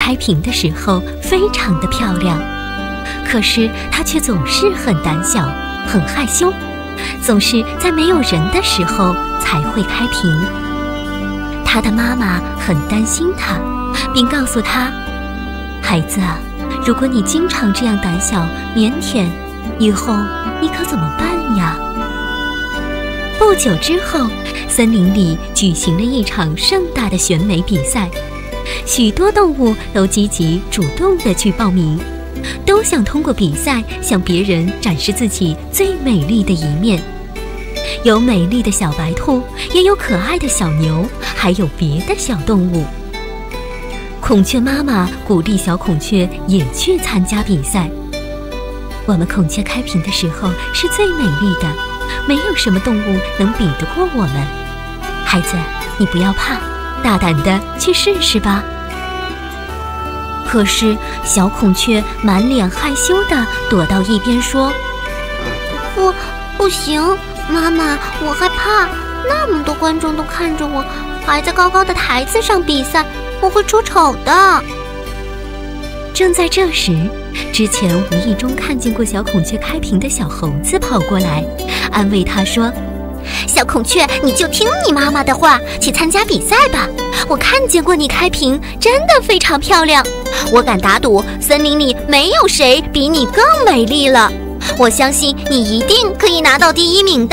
开屏的时候非常的漂亮，可是她却总是很胆小，很害羞，总是在没有人的时候才会开屏。她的妈妈很担心她，并告诉她：孩子啊，如果你经常这样胆小腼腆，以后你可怎么办呀？不久之后，森林里举行了一场盛大的选美比赛，许多动物都积极主动地去报名，都想通过比赛向别人展示自己最美丽的一面。有美丽的小白兔，也有可爱的小牛，还有别的小动物。孔雀妈妈鼓励小孔雀也去参加比赛。我们孔雀开屏的时候是最美丽的，没有什么动物能比得过我们。孩子，你不要怕，大胆地去试试吧。可是小孔雀满脸害羞地躲到一边说：不行，妈妈，我害怕，那么多观众都看着我，还在高高的台子上比赛，我会出丑的。正在这时，之前无意中看见过小孔雀开屏的小猴子跑过来，安慰他说：小孔雀，你就听你妈妈的话，去参加比赛吧。我看见过你开屏，真的非常漂亮。我敢打赌，森林里没有谁比你更美丽了。我相信你一定可以拿到第1名的。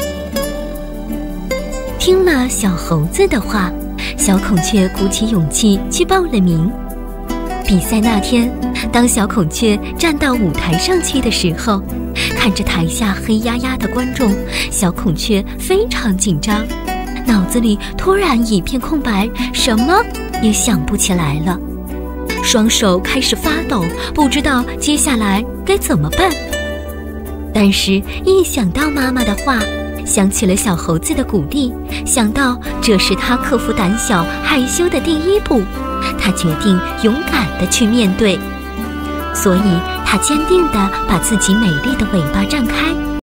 听了小猴子的话，小孔雀鼓起勇气去报了名。比赛那天，当小孔雀站到舞台上去的时候，看着台下黑压压的观众，小孔雀非常紧张，脑子里突然一片空白，什么也想不起来了，双手开始发抖，不知道接下来该怎么办。但是一想到妈妈的话，想起了小猴子的鼓励，想到这是他克服胆小害羞的第1步，他决定勇敢地去面对。所以他坚定地把自己美丽的尾巴绽开，